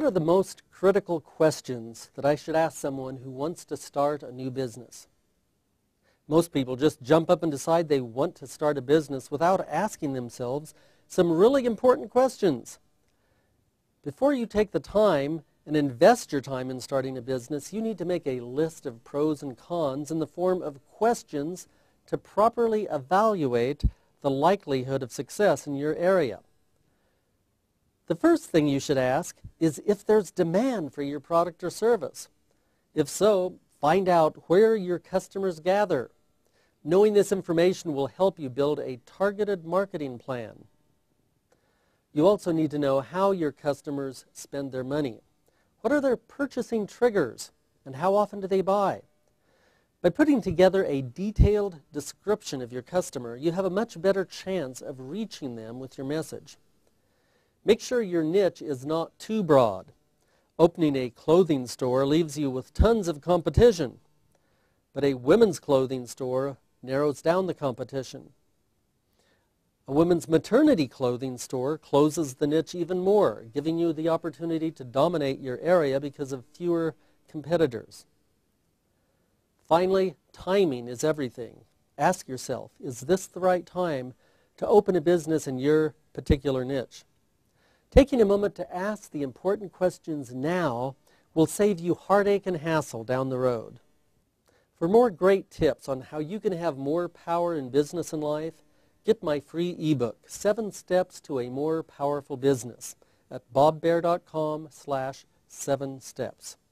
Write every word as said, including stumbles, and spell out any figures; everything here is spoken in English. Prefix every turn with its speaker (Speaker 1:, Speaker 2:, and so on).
Speaker 1: are the most critical questions that I should ask someone who wants to start a new business? Most people just jump up and decide they want to start a business without asking themselves some really important questions. Before you take the time and invest your time in starting a business, you need to make a list of pros and cons in the form of questions to properly evaluate the likelihood of success in your area. The first thing you should ask is if there's demand for your product or service. If so, find out where your customers gather. Knowing this information will help you build a targeted marketing plan. You also need to know how your customers spend their money. What are their purchasing triggers, and how often do they buy? By putting together a detailed description of your customer, you have a much better chance of reaching them with your message. Make sure your niche is not too broad. Opening a clothing store leaves you with tons of competition, but a women's clothing store narrows down the competition. A women's maternity clothing store closes the niche even more, giving you the opportunity to dominate your area because of fewer competitors. Finally, timing is everything. Ask yourself, is this the right time to open a business in your particular niche? Taking a moment to ask the important questions now will save you heartache and hassle down the road. For more great tips on how you can have more power in business and life, get my free ebook, Seven Steps to a More Powerful Business, at bob baer dot com slash seven steps.